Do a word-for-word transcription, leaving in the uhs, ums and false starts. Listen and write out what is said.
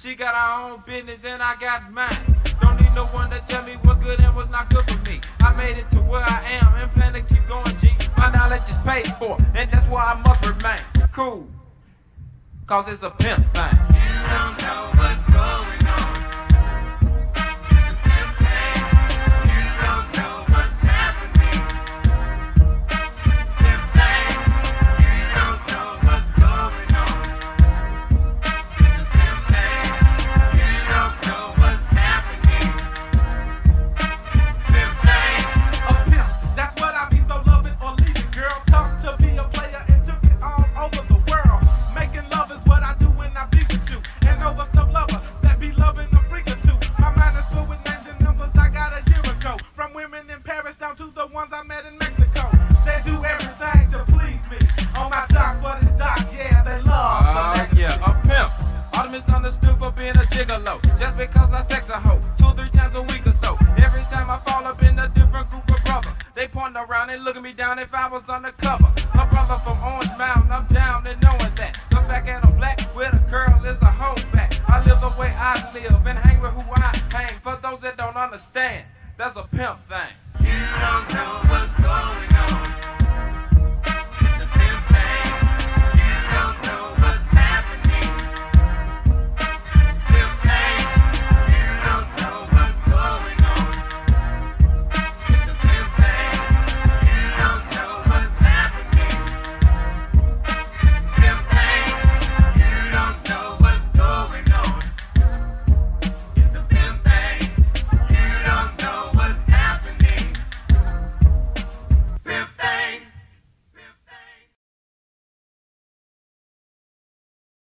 She got her own business and I got mine. Don't need no one to tell me what's good and what's not good for me. I made it to where I am and plan to keep going, G. My knowledge is paid for, and that's why I must remain cool. Cause it's a pimp thing. You don't know what's going on. Just because I sex a hoe two or three times a week or so. Every time I fall up in a different group of brothers, they point around and look at me down if I was undercover. My brother from Orange Mountain, I'm down and knowing that. Look back at a black with a girl is a hoe back. I live the way I live and hang with who I hang. For those that don't understand, that's a pimp thing. You don't know what's going on.